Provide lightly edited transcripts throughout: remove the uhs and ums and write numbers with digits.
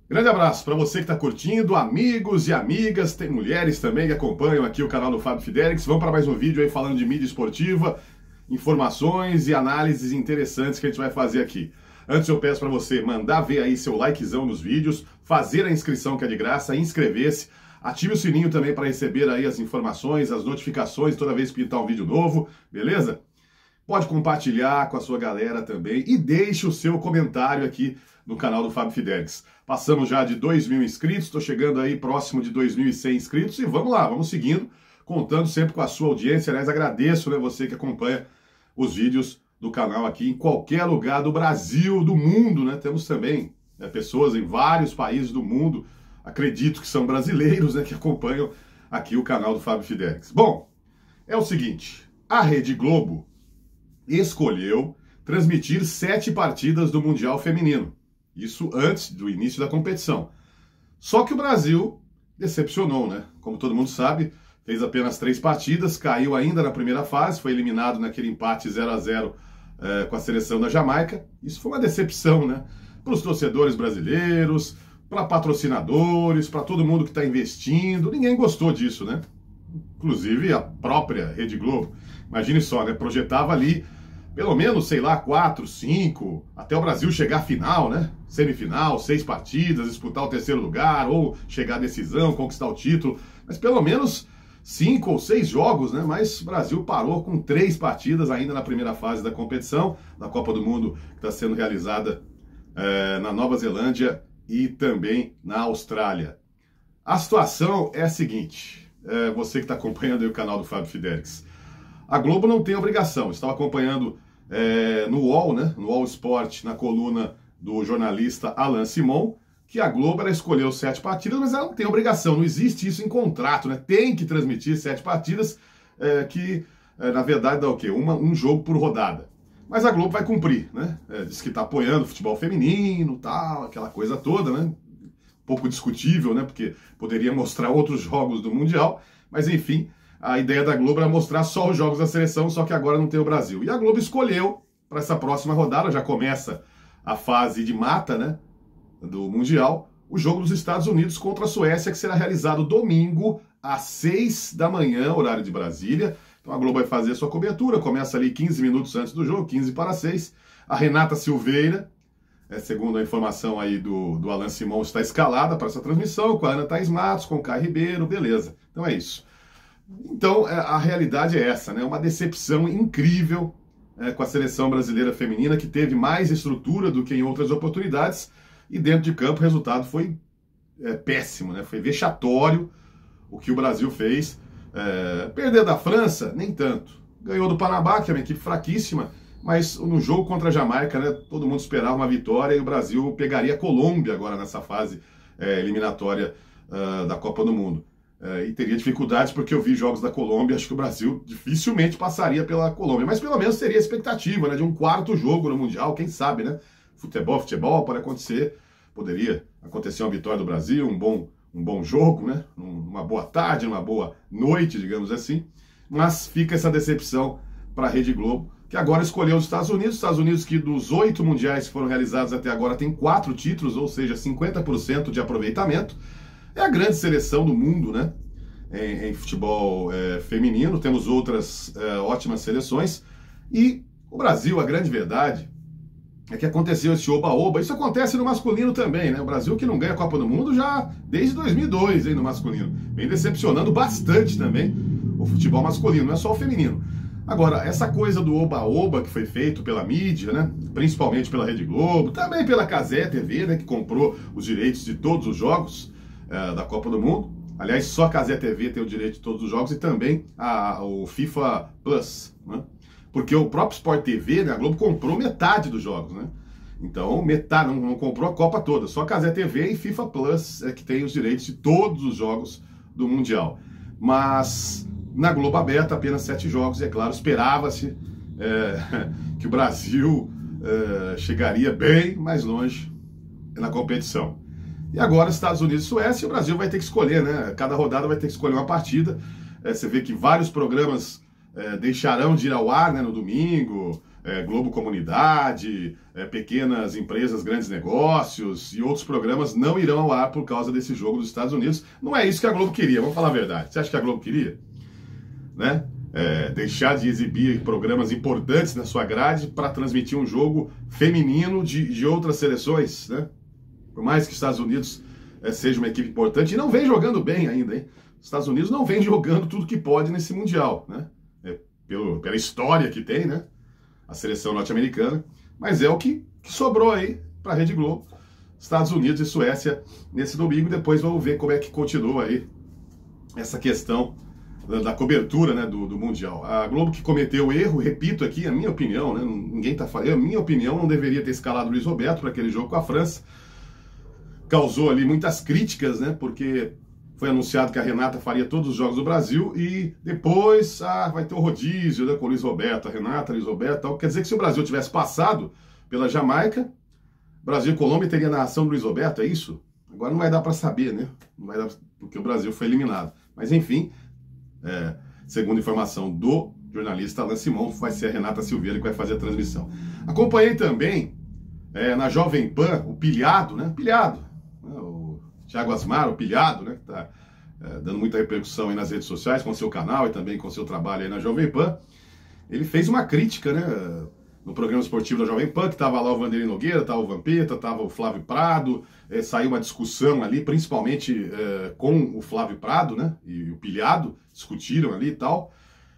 Grande abraço para você que está curtindo, amigos e amigas, tem mulheres também que acompanham aqui o canal do Fábio Fidelix. Vamos para mais um vídeo aí falando de mídia esportiva, informações e análises interessantes que a gente vai fazer aqui. Antes eu peço para você mandar ver aí seu likezão nos vídeos, fazer a inscrição que é de graça, inscrever-se, ative o sininho também para receber aí as informações, as notificações toda vez que pintar um vídeo novo, beleza? Pode compartilhar com a sua galera também e deixe o seu comentário aqui no canal do Fábio Fidelix. Passamos já de 2.000 inscritos, estou chegando aí próximo de 2.100 inscritos e vamos lá, vamos seguindo, contando sempre com a sua audiência. Aliás, agradeço, né, você que acompanha os vídeos do canal aqui em qualquer lugar do Brasil, do mundo, né? Temos também pessoas em vários países do mundo, acredito que são brasileiros, né, que acompanham aqui o canal do Fábio Fidelix. Bom, é o seguinte, a Rede Globo escolheu transmitir 7 partidas do Mundial Feminino. Isso antes do início da competição. Só que o Brasil decepcionou, né? Como todo mundo sabe, fez apenas 3 partidas, caiu ainda na primeira fase, foi eliminado naquele empate 0-0 com a seleção da Jamaica. Isso foi uma decepção, né? Para os torcedores brasileiros, para patrocinadores, para todo mundo que está investindo. Ninguém gostou disso, né? Inclusive a própria Rede Globo. Imagine só, né? Projetava ali pelo menos, sei lá, 4, 5, até o Brasil chegar à final, né? Semifinal, 6 partidas, disputar o 3º lugar, ou chegar à decisão, conquistar o título. Mas pelo menos 5 ou 6 jogos, né? Mas o Brasil parou com 3 partidas ainda na primeira fase da competição, da Copa do Mundo, que está sendo realizada na Nova Zelândia e também na Austrália. A situação é a seguinte, você que está acompanhando aí o canal do Fábio Fidelix. A Globo não tem obrigação, estava acompanhando no UOL, né, no UOL Sport, na coluna do jornalista Alain Simon, que a Globo ela escolheu 7 partidas, mas ela não tem obrigação, não existe isso em contrato, né? Tem que transmitir 7 partidas, na verdade dá o quê? Um jogo por rodada. Mas a Globo vai cumprir, né? Diz que está apoiando o futebol feminino, tal, aquela coisa toda, né? Um pouco discutível, né? Porque poderia mostrar outros jogos do Mundial, mas enfim, a ideia da Globo era mostrar só os jogos da seleção, só que agora não tem o Brasil. E a Globo escolheu, para essa próxima rodada, já começa a fase de mata, né, do Mundial, o jogo dos Estados Unidos contra a Suécia, que será realizado domingo, às 6 da manhã, horário de Brasília. Então a Globo vai fazer a sua cobertura, começa ali 15 minutos antes do jogo, 15 para 6. A Renata Silveira, segundo a informação aí do Alain Simon, está escalada para essa transmissão, com a Ana Thaís Matos, com o Caio Ribeiro, beleza. Então é isso. Então, a realidade é essa, né? Uma decepção incrível com a seleção brasileira feminina, que teve mais estrutura do que em outras oportunidades, e dentro de campo o resultado foi péssimo, né? Foi vexatório o que o Brasil fez. Perder da França, nem tanto. Ganhou do Panamá, que é uma equipe fraquíssima, mas no jogo contra a Jamaica, né, todo mundo esperava uma vitória e o Brasil pegaria a Colômbia agora nessa fase eliminatória da Copa do Mundo. E teria dificuldades porque eu vi jogos da Colômbia, acho que o Brasil dificilmente passaria pela Colômbia, mas pelo menos teria expectativa, né, de um 4º jogo no Mundial, quem sabe, né? Futebol, pode acontecer, poderia acontecer uma vitória do Brasil, um bom jogo, né? Uma boa tarde, uma boa noite, digamos assim, mas fica essa decepção para a Rede Globo, que agora escolheu os Estados Unidos que dos 8 mundiais que foram realizados até agora tem 4 títulos, ou seja, 50% de aproveitamento. É a grande seleção do mundo, né? Em futebol feminino. Temos outras ótimas seleções. E o Brasil, a grande verdade, é que aconteceu esse oba-oba. Isso acontece no masculino também, né? O Brasil que não ganha a Copa do Mundo já desde 2002, hein, no masculino. Vem decepcionando bastante também o futebol masculino, não é só o feminino. Agora, essa coisa do oba-oba que foi feito pela mídia, né? Principalmente pela Rede Globo, também pela Cazé TV, né? Que comprou os direitos de todos os jogos da Copa do Mundo. Aliás, só a Cazé TV tem o direito de todos os jogos e também o FIFA Plus, né? Porque o próprio Sport TV, né, a Globo comprou metade dos jogos, né? Então, metade, não comprou a Copa toda, só a Cazé TV e FIFA Plus que tem os direitos de todos os jogos do Mundial. Mas na Globo aberta, apenas 7 jogos, e é claro, esperava-se que o Brasil chegaria bem mais longe na competição. E agora Estados Unidos e Suécia, o Brasil vai ter que escolher, né? Cada rodada vai ter que escolher uma partida. Você vê que vários programas deixarão de ir ao ar, né, no domingo. Globo Comunidade, Pequenas Empresas, Grandes Negócios e outros programas não irão ao ar por causa desse jogo dos Estados Unidos. Não é isso que a Globo queria, vamos falar a verdade. Você acha que a Globo queria? Né? Deixar de exibir programas importantes na sua grade para transmitir um jogo feminino de outras seleções, né? Por mais que os Estados Unidos seja uma equipe importante, e não vem jogando bem ainda, hein? Os Estados Unidos não vem jogando tudo que pode nesse Mundial, né? Pela história que tem, né? A seleção norte-americana, mas é o que sobrou aí para a Rede Globo, Estados Unidos e Suécia nesse domingo. Depois vamos ver como é que continua aí essa questão da cobertura, né, do Mundial. A Globo que cometeu o erro, repito aqui, a minha opinião, né, ninguém tá falando, a minha opinião, não deveria ter escalado o Luiz Roberto para aquele jogo com a França. Causou ali muitas críticas, né, porque foi anunciado que a Renata faria todos os jogos do Brasil e depois vai ter o rodízio, né, com o Luiz Roberto, a Renata, Luiz Roberto, tal. Quer dizer que se o Brasil tivesse passado pela Jamaica, Brasil e Colômbia teria a narração do Luiz Roberto, é isso? Agora não vai dar para saber, né? Não vai dar, porque o Brasil foi eliminado. Mas enfim, segundo informação do jornalista Alain Simon, vai ser a Renata Silveira que vai fazer a transmissão. Acompanhei também na Jovem Pan o Pilhado, né? Pilhado, né? O Thiago Asmar, o Pilhado, né? Que tá dando muita repercussão aí nas redes sociais com o seu canal e também com o seu trabalho aí na Jovem Pan. Ele fez uma crítica, né? No programa esportivo da Jovem Pan, que estava lá o Vanderlei Nogueira, estava o Vampeta, estava o Flávio Prado, saiu uma discussão ali, principalmente com o Flávio Prado, né, e o Pilhado, discutiram ali e tal.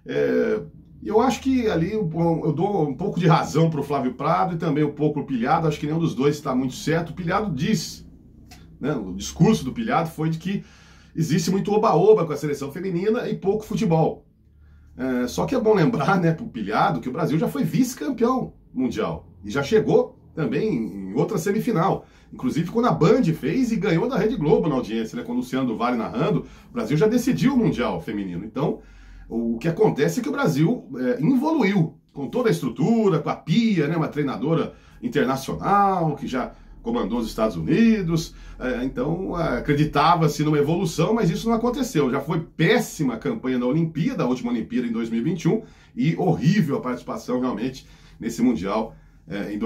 E eu acho que ali eu dou um pouco de razão para o Flávio Prado e também um pouco para o Pilhado, acho que nenhum dos dois está muito certo. O Pilhado diz, né, o discurso do Pilhado foi de que existe muito oba-oba com a seleção feminina e pouco futebol. Só que é bom lembrar, né, para o Pilhado, que o Brasil já foi vice-campeão mundial e já chegou também em outra semifinal. Inclusive quando a Band fez e ganhou da Rede Globo na audiência, né, com o Luciano do Vale narrando, o Brasil já decidiu o Mundial feminino. Então, o que acontece é que o Brasil evoluiu com toda a estrutura, com a Pia, né, uma treinadora internacional que já comandou os Estados Unidos, então acreditava-se numa evolução, mas isso não aconteceu. Já foi péssima a campanha na Olimpíada, a última Olimpíada em 2021, e horrível a participação realmente nesse Mundial em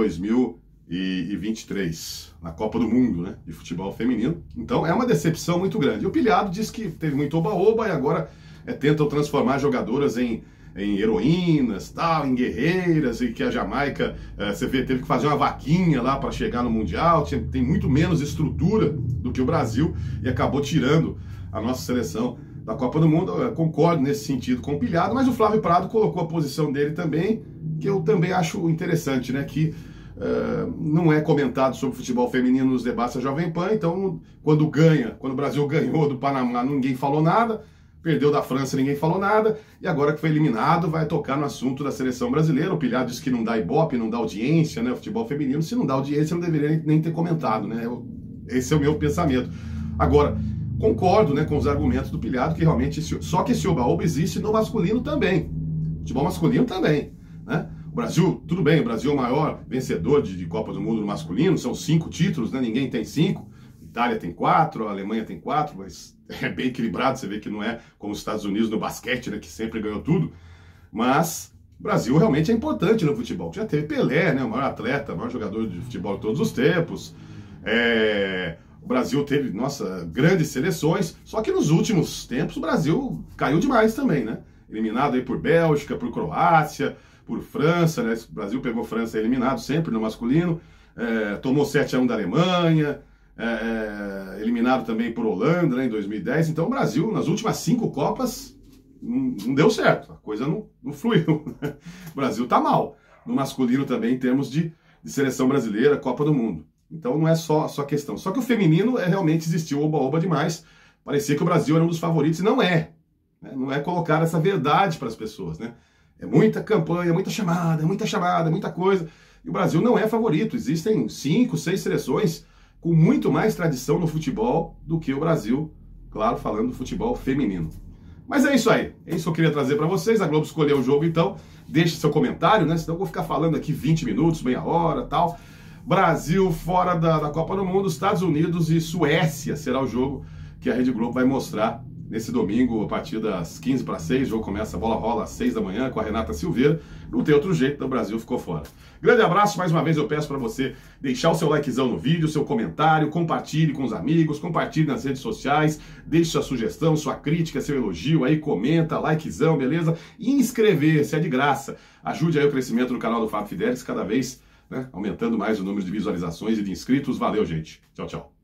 2023, na Copa do Mundo, né, de futebol feminino. Então é uma decepção muito grande. E o Pilhado disse que teve muito oba-oba e agora tentam transformar jogadoras em heroínas, tal, em guerreiras, e que a Jamaica, você vê, teve que fazer uma vaquinha lá para chegar no Mundial, tem muito menos estrutura do que o Brasil e acabou tirando a nossa seleção da Copa do Mundo. Eu concordo nesse sentido com o Pilhado, mas o Flávio Prado colocou a posição dele também, que eu também acho interessante, né, que não é comentado sobre futebol feminino nos debates da Jovem Pan, então quando o Brasil ganhou do Panamá, ninguém falou nada, perdeu da França, ninguém falou nada, e agora que foi eliminado, vai tocar no assunto da seleção brasileira. O Pilhado disse que não dá ibope, não dá audiência, né, o futebol feminino. Se não dá audiência, não deveria nem ter comentado, né, esse é o meu pensamento. Agora, concordo, né, com os argumentos do Pilhado, que realmente, só que esse oba-oba existe no masculino também, futebol masculino também, né. O Brasil, tudo bem, o Brasil é o maior vencedor de Copa do Mundo no masculino, são 5 títulos, né, ninguém tem 5, Itália tem 4, a Alemanha tem 4, mas é bem equilibrado, você vê que não é como os Estados Unidos no basquete, né, que sempre ganhou tudo, mas o Brasil realmente é importante no futebol. Já teve Pelé, né, o maior atleta, o maior jogador de futebol de todos os tempos, o Brasil teve, nossa, grandes seleções, só que nos últimos tempos o Brasil caiu demais também, né, eliminado aí por Bélgica, por Croácia, por França, né, o Brasil pegou França eliminado sempre no masculino, tomou 7-1 da Alemanha, eliminado também por Holanda, né, em 2010. Então o Brasil, nas últimas 5 Copas, não deu certo, a coisa não fluiu. O Brasil tá mal no masculino também em termos de seleção brasileira, Copa do Mundo. Então não é só questão. Só que o feminino realmente existiu oba-oba demais. Parecia que o Brasil era um dos favoritos e não é. Né? Não é colocar essa verdade para as pessoas, né? É muita campanha, muita chamada, muita coisa. E o Brasil não é favorito. Existem 5, 6 seleções com muito mais tradição no futebol do que o Brasil, claro, falando do futebol feminino. Mas é isso aí, é isso que eu queria trazer para vocês. A Globo escolheu o jogo, então deixe seu comentário, né? Senão eu vou ficar falando aqui 20 minutos, meia hora, tal. Brasil fora da Copa do Mundo, Estados Unidos e Suécia será o jogo que a Rede Globo vai mostrar nesse domingo, a partir das 15 para 6, o jogo começa, a bola rola às 6 da manhã com a Renata Silveira. Não tem outro jeito, o Brasil ficou fora. Grande abraço, mais uma vez eu peço para você deixar o seu likezão no vídeo, seu comentário, compartilhe com os amigos, compartilhe nas redes sociais, deixe sua sugestão, sua crítica, seu elogio aí, comenta, likezão, beleza? E inscrever-se, é de graça. Ajude aí o crescimento do canal do Fábio Fidelix, cada vez, né, aumentando mais o número de visualizações e de inscritos. Valeu, gente. Tchau, tchau.